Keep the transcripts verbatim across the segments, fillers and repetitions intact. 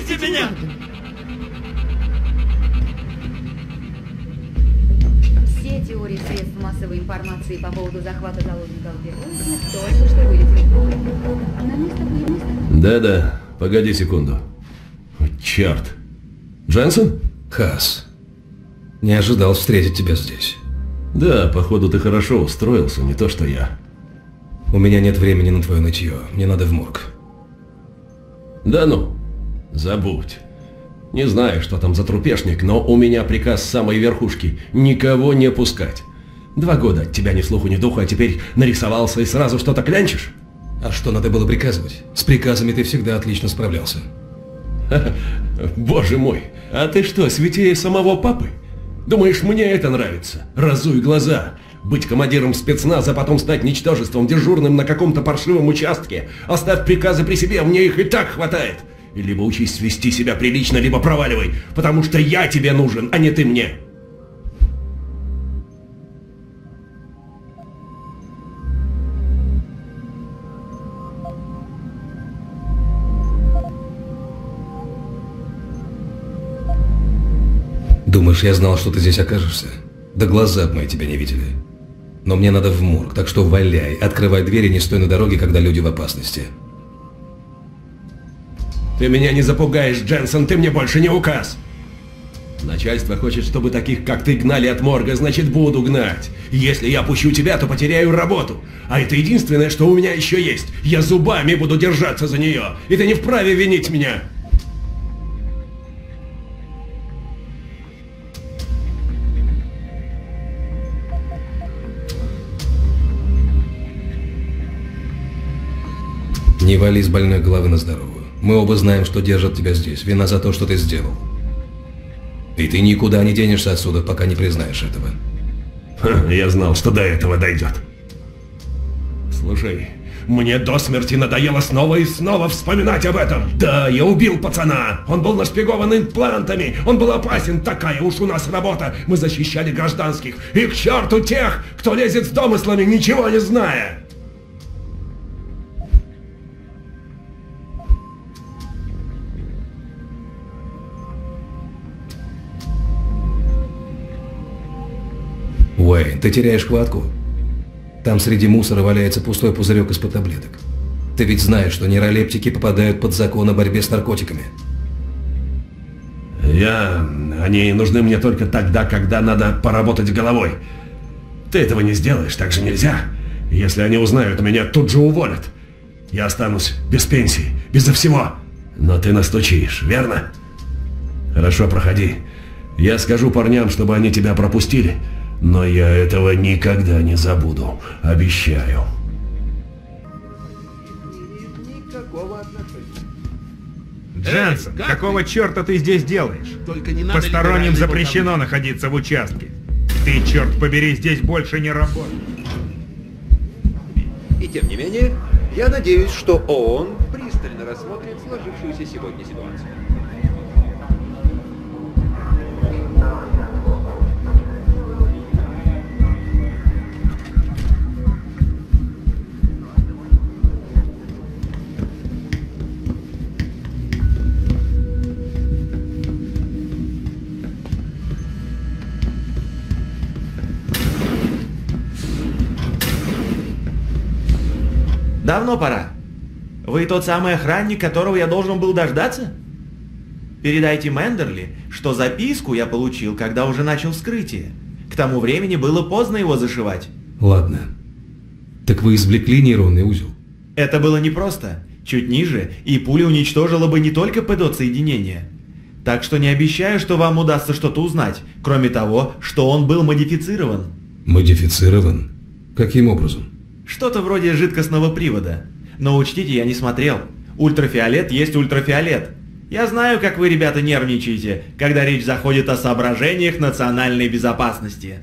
Отпустите меня! Все теории средств массовой информации по поводу захвата заложников в Берлине только что вылетели. На место появился... Да-да, погоди секунду. О, черт. Дженсен? Хас, не ожидал встретить тебя здесь. Да, походу ты хорошо устроился, не то что я. У меня нет времени на твое нытье, мне надо в морг. Да ну, забудь. Не знаю, что там за трупешник, но у меня приказ с самой верхушки – никого не пускать. Два года от тебя ни слуху, ни духу, а теперь нарисовался и сразу что-то клянчишь? А что надо было приказывать? С приказами ты всегда отлично справлялся. Боже мой, а ты что, святее самого папы? Думаешь, мне это нравится? Разуй глаза. Быть командиром спецназа, потом стать ничтожеством, дежурным на каком-то паршивом участке. Оставь приказы при себе, мне их и так хватает. И либо учись вести себя прилично, либо проваливай, потому что я тебе нужен, а не ты мне. Думаешь, я знал, что ты здесь окажешься? Да глаза б мои тебя не видели. Но мне надо в морг, так что валяй, открывай двери, не стой на дороге, когда люди в опасности. Ты меня не запугаешь, Дженсен, ты мне больше не указ. Начальство хочет, чтобы таких, как ты, гнали от морга, значит, буду гнать. Если я пущу тебя, то потеряю работу. А это единственное, что у меня еще есть. Я зубами буду держаться за нее, и ты не вправе винить меня. Не вали с больной головы на здоровую. Мы оба знаем, что держат тебя здесь. Вина за то, что ты сделал. И ты никуда не денешься отсюда, пока не признаешь этого. Ха, я знал, что до этого дойдет. Слушай, мне до смерти надоело снова и снова вспоминать об этом. Да, я убил пацана. Он был нашпигован имплантами. Он был опасен. Такая уж у нас работа. Мы защищали гражданских. И к черту тех, кто лезет с домыслами, ничего не зная. Уэйн, ты теряешь хватку? Там среди мусора валяется пустой пузырек из-под таблеток. Ты ведь знаешь, что нейролептики попадают под закон о борьбе с наркотиками. Я... Они нужны мне только тогда, когда надо поработать головой. Ты этого не сделаешь, так же нельзя. Если они узнают, меня тут же уволят. Я останусь без пенсии, безо всего. Но ты настучишь, верно? Хорошо, проходи. Я скажу парням, чтобы они тебя пропустили. Но я этого никогда не забуду. Обещаю. Дженсен, какого черта ты здесь делаешь? Посторонним запрещено находиться в участке. Ты, черт побери, здесь больше не работаешь. И тем не менее, я надеюсь, что ООН пристально рассмотрит сложившуюся сегодня ситуацию. Давно пора. Вы тот самый охранник, которого я должен был дождаться? Передайте Мендерли, что записку я получил, когда уже начал вскрытие. К тому времени было поздно его зашивать. Ладно. Так вы извлекли нейронный узел? Это было непросто. Чуть ниже, и пуля уничтожила бы не только ПЭ-соединение. Так что не обещаю, что вам удастся что-то узнать, кроме того, что он был модифицирован. Модифицирован? Каким образом? Что-то вроде жидкостного привода. Но учтите, я не смотрел. Ультрафиолет есть ультрафиолет. Я знаю, как вы, ребята, нервничаете, когда речь заходит о соображениях национальной безопасности.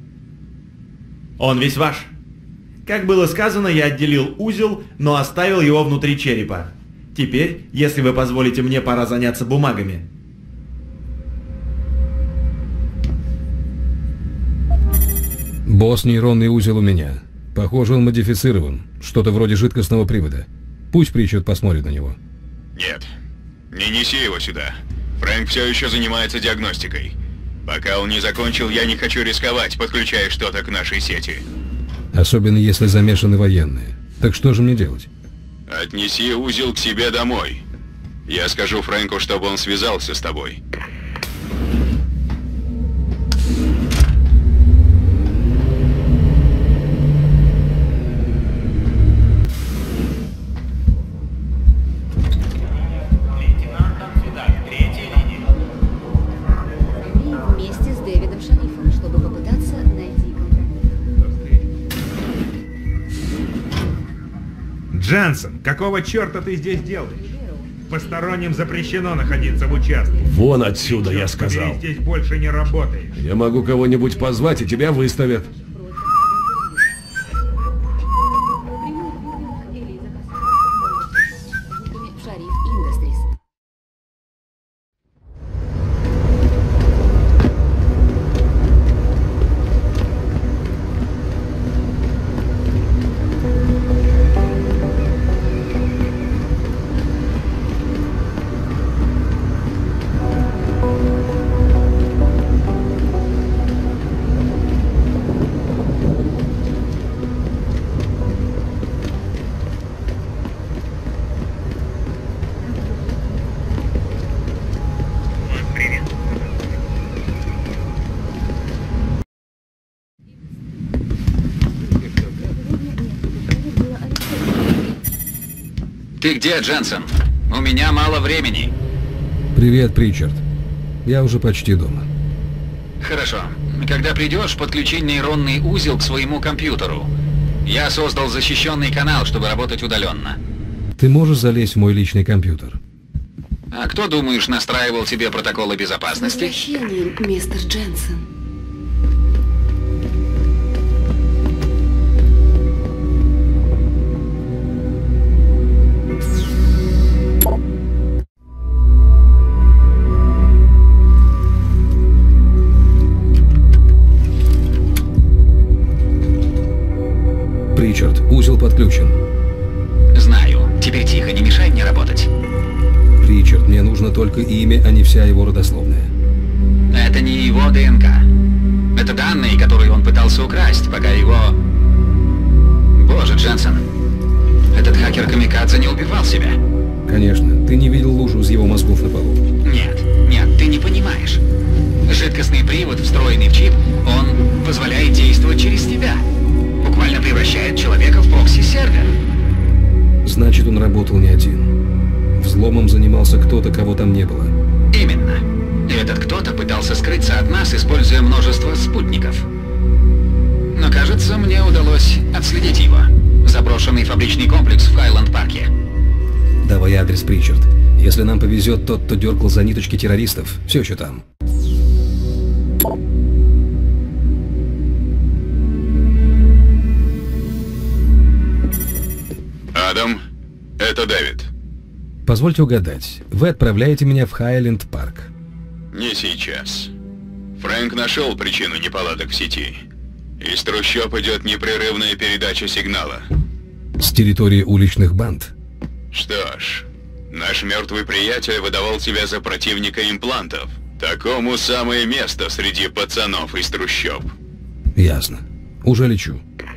Он весь ваш. Как было сказано, я отделил узел, но оставил его внутри черепа. Теперь, если вы позволите мне, пора заняться бумагами. Босс, нейронный узел у меня. Похоже, он модифицирован. Что-то вроде жидкостного привода. Пусть Причард посмотрит на него. Нет. Не неси его сюда. Фрэнк все еще занимается диагностикой. Пока он не закончил, я не хочу рисковать, подключая что-то к нашей сети. Особенно если замешаны военные. Так что же мне делать? Отнеси узел к себе домой. Я скажу Фрэнку, чтобы он связался с тобой. Вместе с Дэвидом Шарифом, чтобы попытаться найти компромисс. Дженсен, какого черта ты здесь делаешь? Посторонним запрещено находиться в участке. Вон отсюда, Черт я сказал. побери, здесь больше не работаешь. Я могу кого-нибудь позвать, и тебя выставят. Шариф Индастрис. Ты где, Дженсен? У меня мало времени. Привет, Причард. Я уже почти дома. Хорошо. Когда придешь, подключи нейронный узел к своему компьютеру. Я создал защищенный канал, чтобы работать удаленно. Ты можешь залезть в мой личный компьютер? А кто, думаешь, настраивал тебе протоколы С безопасности? возвращением, мистер Дженсен. Причард, узел подключен. Знаю. Теперь тихо, не мешай мне работать. Причард, мне нужно только имя, а не вся его родословная. Это не его ДНК. Это данные, которые он пытался украсть, пока его... Боже, Дженсен. Этот хакер Камикадзе не убивал себя. Конечно, ты не видел лужу из его мозгов на полу. Нет, нет, ты не понимаешь. Жидкостный привод, встроенный в чип, он позволяет действовать через тебя. Буквально превращает человека в прокси-сервер. Значит, он работал не один. Взломом занимался кто-то, кого там не было. Именно. И этот кто-то пытался скрыться от нас, используя множество спутников. Но, кажется, мне удалось отследить его. Заброшенный фабричный комплекс в Хайленд-парке. Давай адрес, Причард. Если нам повезет, тот, кто дергал за ниточки террористов, все еще там. Адам, это Дэвид. Позвольте угадать, вы отправляете меня в Хайленд-парк. Не сейчас. Фрэнк нашел причину неполадок в сети. Из трущоб идет непрерывная передача сигнала. С территории уличных банд. Что ж, наш мертвый приятель выдавал тебя за противника имплантов. Такому самое место среди пацанов из трущоб. Ясно. Уже лечу.